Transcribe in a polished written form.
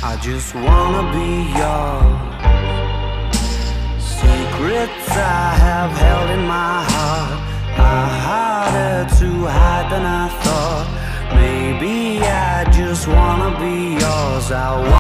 I just wanna be yours. Secrets I have held in my heart are harder to hide than I thought. Maybe I just wanna be yours.